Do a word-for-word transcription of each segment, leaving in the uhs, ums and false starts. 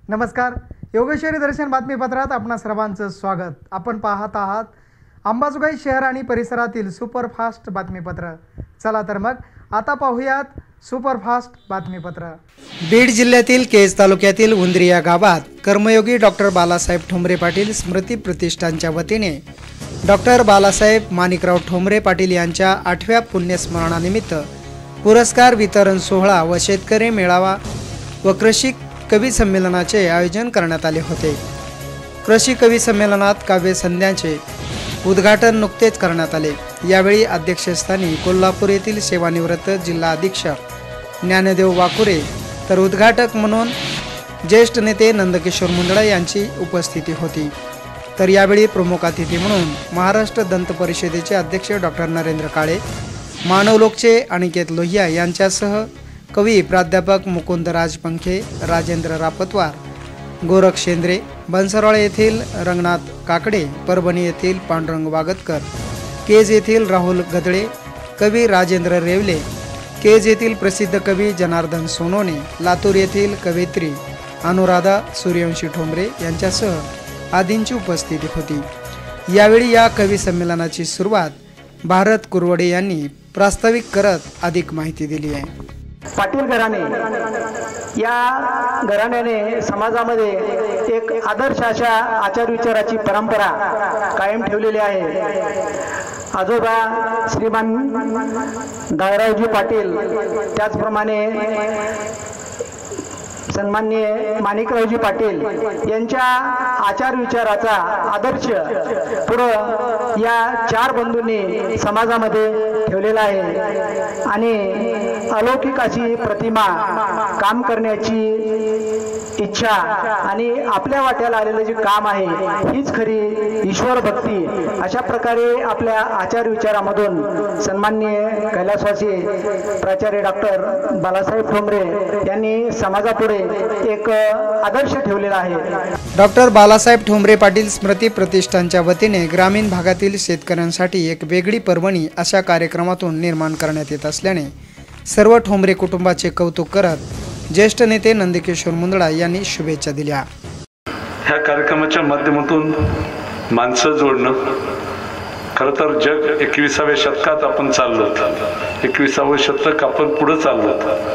नमस्कार, योगेश्वरी दर्शन बातमीपत्रात आपणा सर्वांचं स्वागत। आपण पाहत आहात अंबाजोगाई शहर आणि परिसरातील सुपरफास्ट बातमीपत्र। चला तर मग आता पाहूयात सुपरफास्ट बातमीपत्र। बीड जिल्ह्यातील केज तालुक्यातील उंद्री या गावात कर्मयोगी डॉक्टर बालासाहेब ठोंबरे पाटील स्मृती प्रतिष्ठानच्या वतीने डॉक्टर बालासाहेब माणिकराव ठोंबरे पाटील यांच्या आठव्या पुण्यस्मरणानिमित्त पुरस्कार वितरण सोहळा व शेतकरी मेळावा व कृषी कवी संमेलनाचे आयोजन करण्यात आले होते। कृषी कवी संमेलनात काव्य संध्यांचे उद्घाटन नुकतेच करण्यात आले। यावेळी अध्यक्षस्थानी कोल्हापूर येथील सेवानिवृत्त जिल्हा अधीक्षक ज्ञानदेव वाकुरे तर उद्घाटक म्हणून ज्येष्ठ नेते नंदकिशोर मुंदडा यांची उपस्थिती होती। तर यावेळी प्रमुख अतिथी म्हणून महाराष्ट्र दंत परिषदेचे अध्यक्ष डॉक्टर नरेंद्र काळे, मानवलोकचे अनिकेत लोहिया यांच्यासह कवी प्राध्यापक मुकुंदराज पंखे, राजेंद्र रापतवार, गोरख शेंद्रे, बनसरवाडा येथील रंगनाथ काकडे, परभणी येथील पांडुरंग वागतकर, केज येथील राहुल गदळे, कवी राजेंद्र रेवले, केज येथील प्रसिद्ध कवी जनार्दन सोनोने, लातूर येथील कवयित्री अनुराधा सूर्यवंशी ठोंबरे यांच्यासह आदींची उपस्थिती होती। यावेळी या कवी संमेलनाची सुरुवात भारत कुरवडे यांनी प्रास्ताविक करत अधिक माहिती दिली आहे। पाटील घराणे या घराण्याने समाजामध्ये एक आदर्श अशा आचार विचाराची परंपरा कायम ठेवलेली आहे। आजोबा श्रीमान दायरावजी पाटील, त्याचप्रमाणे सन्माननीय माणिकरावजी पाटील यांच्या आचार विचाराचा आदर्श पुढं या चार बंधूंनी समाजामध्ये ठेवलेला आहे आणि अलौकिक अशी प्रतिमा काम करण्याची इच्छा आणि आपल्या वाट्याला आलेलं जे काम आहे हीच खरी ईश्वर भक्ती अशा प्रकारे आपल्या आचार विचारामधून सन्माननीय कैलासवासी प्राचार्य डॉक्टर बालासाहेब ठोंबरे यांनी समाजापुढे एक आदर्श ठेवलेला आहे। डॉक्टर बालासाहेब ठोंबरे पाटील स्मृती प्रतिष्ठानच्या वतीने ग्रामीण भागातील शेतकऱ्यांसाठी एक वेगळी पर्वणी अशा कार्यक्रमातून निर्माण करण्यात येत असल्याने सर्व ठोंबरे कुटुंबाचे कौतुक करत ज्येष्ठ नेते नंदकिशोर मुंदडा यांनी शुभेच्छा दिल्या। ह्या कार्यक्रमाच्या माध्यमातून माणसं जोडणं, खरं तर जग एकविसाव्या शतकात आपण चाललो, एकविसावं शतक आपण पुढे चाललो,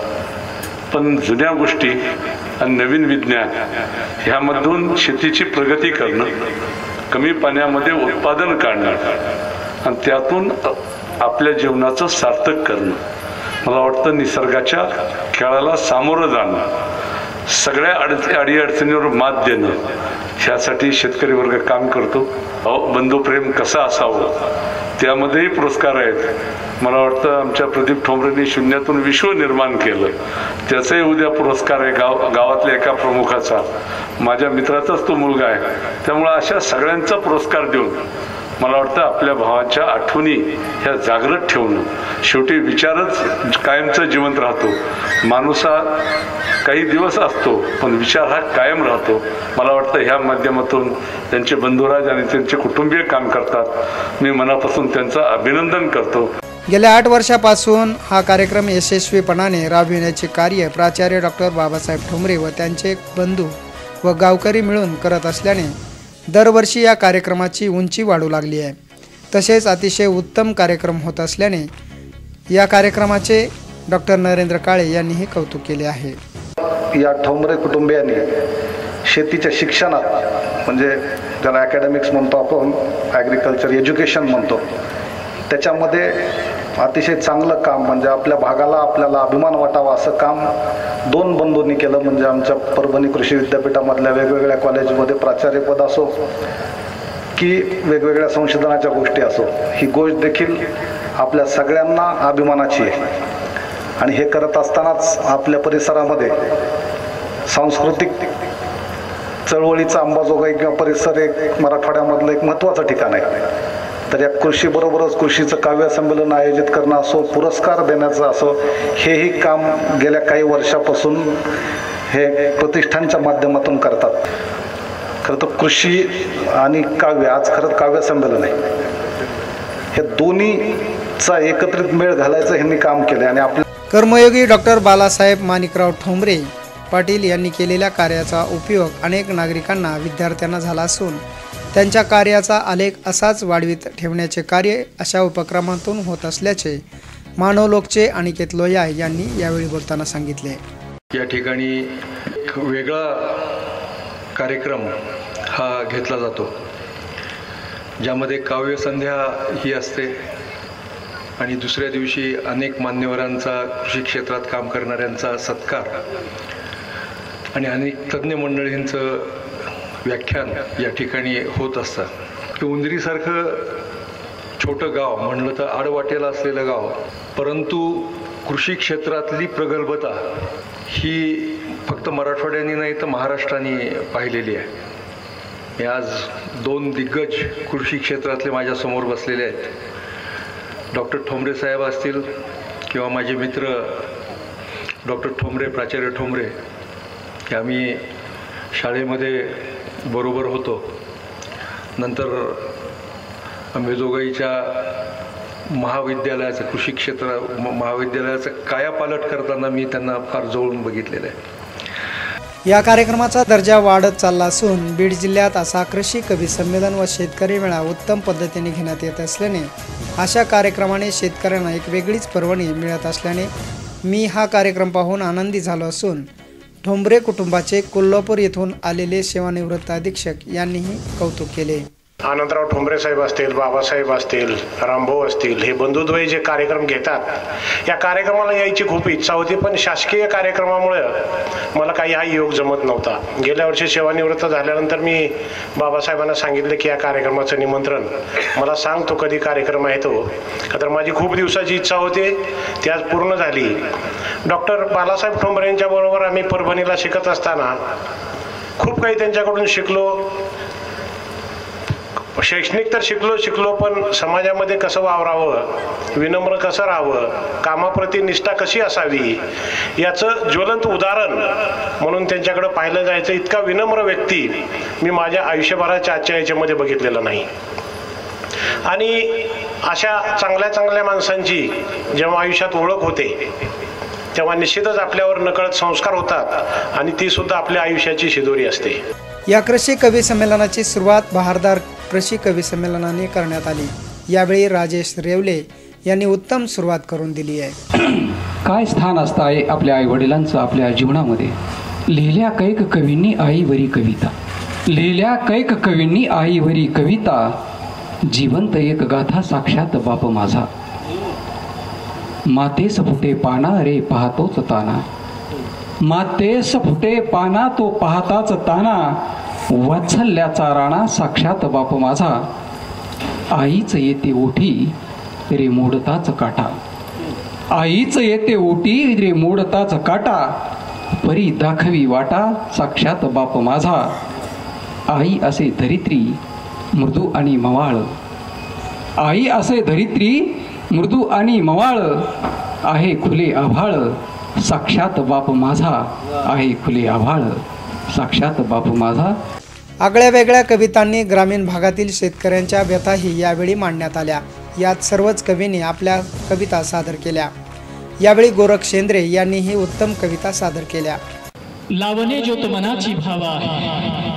पण जुन्या गोष्टी आणि नवीन विज्ञान ह्यामधून शेतीची प्रगती करणं, कमी पाण्यामध्ये उत्पादन काढणं आणि त्यातून आपल्या जीवनाचं सार्थक करणं, मला वाटतं निसर्गाच्या खेळाला सामोरं जाणं, सगळ्या अडचणी अडीअडचणीवर मात देणं, ह्यासाठी शेतकरी वर्ग काम करतो। बंधुप्रेम कसं असावं त्यामध्येही पुरस्कार आहेत। मला वाटतं आमच्या प्रदीप ठोंबरेंनी शून्यातून विश्व निर्माण केलं, त्याचाही उद्या पुरस्कार आहे गाव गावातल्या एका प्रमुखाचा, माझ्या मित्राचाच तो मुलगा आहे। त्यामुळे अशा सगळ्यांचा पुरस्कार देऊन मला वाटतं आपल्या भावाच्या आठवणी ह्या जागृत ठेवणं, शेवटी विचारच कायमचं जिवंत राहतो। माणूस हा काही दिवस असतो पण विचार हा कायम राहतो। मला वाटतं ह्या माध्यमातून त्यांचे बंधुराज आणि त्यांचे कुटुंबीय काम करतात, मी मनापासून त्यांचं अभिनंदन करतो। गेल्या आठ वर्षापासून हा कार्यक्रम यशस्वीपणाने राबविण्याचे कार्य प्राचार्य डॉक्टर बाबासाहेब ठोंबरे व त्यांचे बंधू व गावकरी मिळून करत असल्याने दरवर्षी या कार्यक्रमाची उंची वाढू लागली आहे। तसेच अतिशय उत्तम कार्यक्रम होत असल्याने या कार्यक्रमाचे डॉक्टर नरेंद्र काळे यांनीही कौतुक केले आहे। या ठोंबरे कुटुंबियांनी शेतीच्या शिक्षणात, म्हणजे ज्याला अकॅडमिक्स म्हणतो आपण, ॲग्रिकल्चर एज्युकेशन म्हणतो, त्याच्यामध्ये अतिशय चांगलं काम, म्हणजे आपल्या भागाला आपल्याला अभिमान वाटावा असं काम दोन बंधूंनी केलं। म्हणजे आमच्या परभणी कृषी विद्यापीठामधल्या वेगवेगळ्या कॉलेजमध्ये प्राचार्यपद असो की वेगवेगळ्या संशोधनाच्या गोष्टी असो, ही गोष्ट देखील आपल्या सगळ्यांना अभिमानाची आहे। आणि हे करत असतानाच आपल्या परिसरामध्ये सांस्कृतिक चळवळीचा अंबाजोगाई किंवा परिसर एक मराठवाड्यामधलं एक महत्त्वाचं ठिकाण आहे। तर या कृषीबरोबरच कृषीचं काव्य संमेलन आयोजित करणं असो, पुरस्कार देण्याचं असो, हेही काम गेल्या काही वर्षापासून हे प्रतिष्ठानच्या माध्यमातून करतात। खरं तर कृषी आणि काव्य, आज खरं काव्य संमेलन आहे, हे दोन्हीचा एकत्रित मेळ घालायचं ह्यांनी काम केलं। आणि आपल्या कर्मयोगी डॉक्टर बालासाहेब माणिकराव ठोंबरे पाटील यांनी केलेल्या कार्याचा उपयोग अनेक नागरिकांना, विद्यार्थ्यांना झाला असून त्यांच्या कार्याचा आलेख असाच वाढवीत ठेवण्याचे कार्य अशा उपक्रमातून होत असल्याचे मानवलोकचे अनिकेत लोहिया यांनी यावेळी बोलताना सांगितले। या ठिकाणी एक वेगळा कार्यक्रम हा घेतला जातो, ज्यामध्ये काव्यसंध्या ही असते आणि दुसऱ्या दिवशी अनेक मान्यवरांचा, कृषी क्षेत्रात काम करणाऱ्यांचा सत्कार आणि अनेक तज्ज्ञ मंडळींचं व्याख्यान या ठिकाणी होत असतं। उंदरीसारखं छोटं गाव म्हणलं तर आडवाटेला असलेलं गाव, परंतु कृषी क्षेत्रातली प्रगल्भता ही फक्त मराठवाड्याने नाही तर महाराष्ट्राने पाहिलेली आहे। मी आज दोन दिग्गज कृषी क्षेत्रातले माझ्यासमोर बसलेले आहेत। डॉक्टर ठोंबरे साहेब असतील किंवा माझे मित्र डॉक्टर ठोंबरे, प्राचार्य ठोंबरे, की आम्ही शाळेमध्ये बरोबर होतो। नंतर अंबेजोगाईच्या महाविद्यालयाचं, कृषी क्षेत्र महाविद्यालयाचं कायापालट करताना मी त्यांना फार जवळून बघितलेलं आहे। या कार्यक्रमाचा दर्जा वाढत चालला असून बीड जिल्ह्यात असा कृषी कवी संमेलन व शेतकरी मेळा उत्तम पद्धतीने घेण्यात येत असल्याने अशा कार्यक्रमाने शेतकऱ्यांना एक वेगळीच पर्वणी मिळत असल्याने मी हा कार्यक्रम पाहून आनंदी झालो असून ठोंबरे कुटुंबाचे कोल्हापूर येथून आलेले सेवानिवृत्त अधीक्षक यांनीही कौतुक केले। आनंदराव ठोंबरे साहेब असतील, बाबासाहेब असतील, रामभाऊ असतील, हे बंधुद्वय जे कार्यक्रम घेतात, या कार्यक्रमाला यायची खूप इच्छा होती, पण शासकीय कार्यक्रमामुळे मला काही हा योग जमत नव्हता। गेल्या वर्षी सेवानिवृत्त झाल्यानंतर मी बाबासाहेबांना सांगितले की या कार्यक्रमाचं निमंत्रण मला सांग, तो कधी कार्यक्रम आहे तो, तर माझी खूप दिवसाची इच्छा होती, ती आज पूर्ण झाली। डॉक्टर बालासाहेब ठोंबरे यांच्या बरोबर आम्ही परभणीला शिकत असताना खूप काही त्यांच्याकडून शिकलो। शैक्षणिक तर शिकलो शिकलो पण समाजामध्ये कसं वावरावं, विनम्र कसं राहावं, कामाप्रती निष्ठा कशी असावी याचं ज्वलंत उदाहरण म्हणून त्यांच्याकडे पाहिलं जायचं। इतका विनम्र व्यक्ती मी माझ्या आयुष्यभराच्या आजच्या याच्यामध्ये बघितलेला नाही। आणि अशा चांगल्या चांगल्या माणसांची जेव्हा आयुष्यात ओळख होते तेव्हा निश्चितच आपल्यावर नकळत संस्कार होतात आणि ती सुद्धा आपल्या आयुष्याची शिदोरी असते। या कृषी कवी संमेलनाची सुरुवात बहारदार कृषी कवी संमेलनाने करण्यात आली। यावेळी राजेश रेवले यांनी उत्तम सुरुवात करून दिली आहे। काय स्थान असतं आहे आपल्या आई वडिलांचं आपल्या जीवनामध्ये। लिहिल्या कैक कवींनी आईवरी कविता, लिहिल्या कैक कवींनी आईवरी कविता, जिवंत एक गाथा साक्षात बाप माझा। मातेस फुटे पाना रे पाहतोच ताना, मातेस फुटे पाना तो पाहताच ताना, वात्सल्याचा राणा साक्षात बाप माझा। आईच येते ओठी रे मोडताच काटा, आईच येते ओटी रे मोडताच काटा, परी दाखवी वाटा साक्षात बाप माझा। आई असे धरित्री मृदू आणि मवाळ, आई असे धरित्री मृदू आणि मवाळ, आहे खुले आभाळ साक्षात बाप माझा, आहे खुले आभाळ साक्षात बाप माझा। आगळ्या वेगळ्या कवितांनी ग्रामीण भागातील शेतकऱ्यांच्या व्यथाही यावेळी मांडण्यात आल्या। यात सर्वच कवींनी आपल्या कविता सादर केल्या। यावेळी गोरख शेंद्रे यांनीही उत्तम कविता सादर केल्या। लावणे ज्योत मनाची भावा आहे,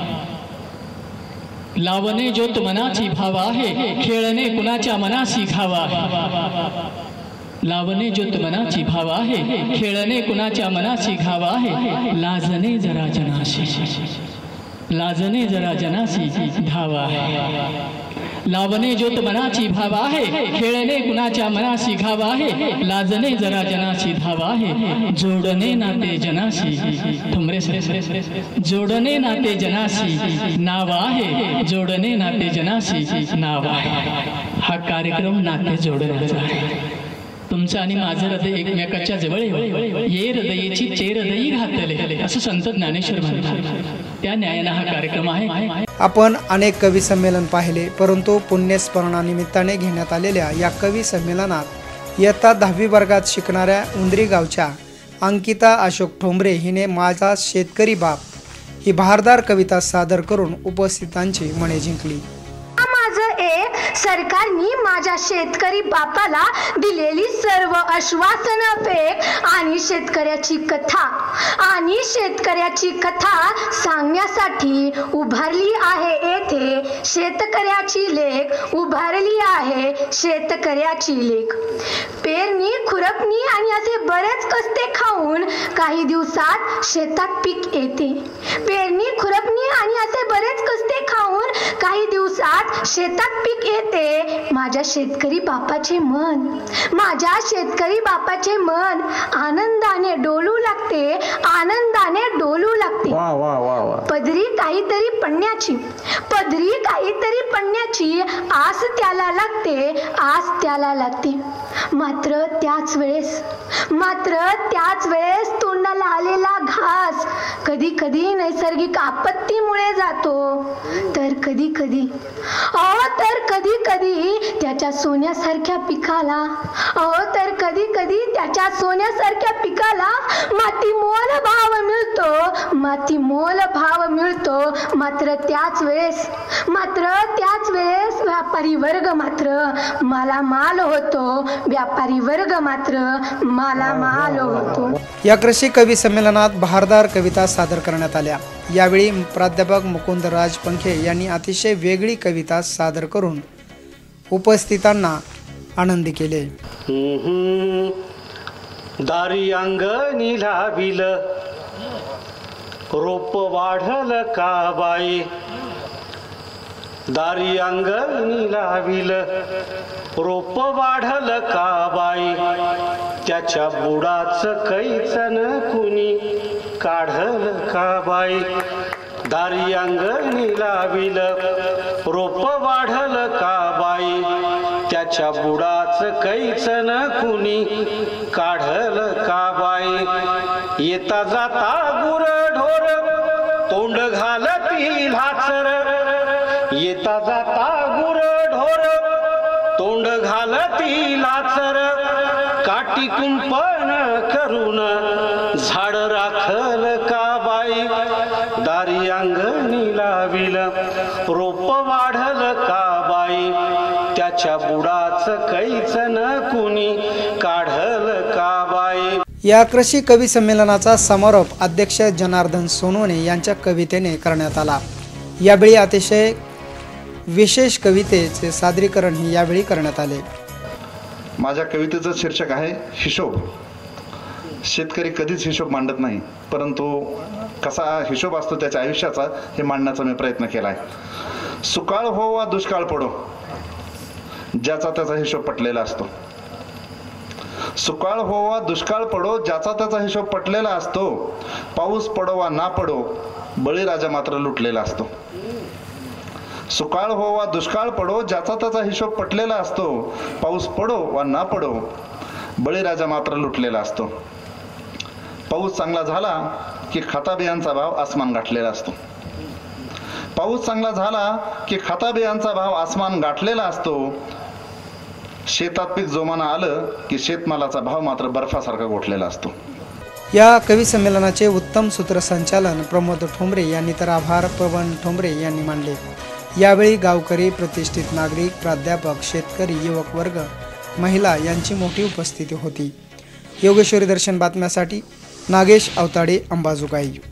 लावणे ज्योत मनाची भावा आहे, खेळणे कुणाच्या मनाशी घावा आहे। लावणे ज्योत मनाची भावा आहे, खेळणे कुणाच्या मनाशी घावा आहे, लाजणे जरा जनाशी, लाजणे जरा जनासी धावा आहे। लावणे ज्योत मनाची भावा आहे, खेळणे कुणाच्या मनाशी घावा आहे, लाजणे जरा जनाशी धावा आहे, जोडणे नाते जनाशी ठोंबरे जोडणे नाते जनाशी नाव आहे, जोडणे नाते जनाशी नाव आहे। हा कार्यक्रम नाते जोडण्याचा आहे। तुमचं आणि माझं हृदय एकमेकाच्या जवळ ये हृदयेची चेरदयी घातले असं संत ज्ञानेश्वर म्हणतात। त्या न्यायानं हा कार्यक्रम आहे। आपण अनेक कवी संमेलन पाहिले, परंतु पुण्यस्मरणानिमित्ताने घेण्यात आलेल्या या कवी संमेलनात इयत्ता दहावी वर्गात शिकणाऱ्या उंदरी गावच्या अंकिता अशोक ठोंबरे हिने माझा शेतकरी बाप ही बहारदार कविता सादर करून उपस्थितांची मने जिंकली। माझं एक सरकारने माझ्या शेतकरी बापाला दिलेली सर्व आश्वासनं फेक आणि शेतकऱ्याची कथा आणि शेतकऱ्याची कथा सांगण्यासाठी उभारली आहे येथे शेतकऱ्याची लेख उभारली आहे शेतकऱ्याची लेख. पेरणी खुरपणी आणि असे बरेच कष्टे खाऊन काही दिवसात शेतात पीक येते. पेरणी खुरपणी आणि असे बरेच कष्टे खाऊन काही दिवसात शेतात पीक येते. माझ्या शेतकरी बापाचे मन माझ्या शेतकरी बापाचे मन आनंदाने डोलू लागते आनंदाने डोलू लागते. वा वा वा वा. पदरी काहीतरी पडण्याची पदरी काहीतरी पडण्याची आस त्याला लागते आस त्याला लागते. मात्र त्याच वेळेस मात्र त्याच वेळेस तोंडाला आलेला घास कधी कधी नैसर्गिक आपत्तीमुळे जातो तर कधी कधी अहो तर कधी कधी त्याच्या सोन्यासारख्या पिकाला अहो तर कधी कधी त्याच्या सोन्यासारख्या पिकाला माती मोल भाव मिळतो माती मोल भाव मिळतो. मात्र त्याच वेळेस मात्र त्याच वेळेस व्यापारी वर्ग मात्र मालामाल होतो व्यापारी वर्ग मात्र मालामाल होतो. या कृषी कवी संमेलनात बहारदार कविता सादर करण्यात आल्या. यावेळी प्राध्यापक मुकुंद राज पंखे यांनी अतिशय वेगळी कविता सादर करून उपस्थितांना आनंदी केले. दारी अंगणी लाविल रोप वाढल का बाई दारी अंगणी लाविल रोप वाढल का बाई त्याच्या बुडाच कैचन कुणी काढल का बाई दारी अंगणी लाविल रोप वाढल का बाई त्याच्या बुडाच कैचन कुणी काढल का बाई येता जाता गुर ढोर तोंड घालती लाचर येता जाता गुर ढोर तोंड घालती लाचर काटी कुंपण करून झाड राखल का बाई दारी अंगणी लाविल रोप वाढल का बाई त्याच्या बुडाच कैचन कुणी काढल का बाई. या कृषी कवी संमेलनाचा समारोप अध्यक्ष जनार्दन सोनवणे यांच्या कवितेने करण्यात आला. यावेळी अतिशय विशेष कवितेचे सादरीकरण ही यावेळी करण्यात आले. माझ्या कवितेचं शीर्षक आहे हिशोब. शेतकरी कधीच हिशोब मांडत नाही, परंतु कसा हिशोब असतो त्याच्या आयुष्याचा हे मांडण्याचा मी प्रयत्न केला आहे. सुकाळ हो वा दुष्काळ पडो ज्याचा त्याचा हिशोब पटलेला असतो. सुकाळ हो वा दुष्काळ पडो ज्याचा त्याचा हिशोब पटलेला असतो. पाऊस पडो वा ना पडो बळीराजा मात्र लुटलेला असतो. सुकाळ हो वा दुष्काळ पडो ज्याचा त्याचा हिशोब पटलेला असतो. पाऊस पडो वा ना पडो बळीराजा मात्र लुटलेला असतो. पाऊस चांगला झाला की खताबियांचा भाव आसमान गाठलेला असतो. पाऊस चांगला झाला की खताबियांचा भाव आसमान गाठलेला असतो. शेतात पीक जोमानं आलं की शेतमालाचा भाव मात्र बर्फासारखा गोठलेला असतो. या कवी संमेलनाचे उत्तम सूत्रसंचालन प्रमोद ठोंबरे यांनी तर आभार पवन ठोंबरे यांनी मानले. यावेळी गावकरी, प्रतिष्ठित नागरिक, प्राध्यापक, शेतकरी, युवक वर्ग, महिला यांची मोठी उपस्थिती होती. योगेश्वरी दर्शन बातम्यासाठी नागेश अवताडे, अंबाजोगाई.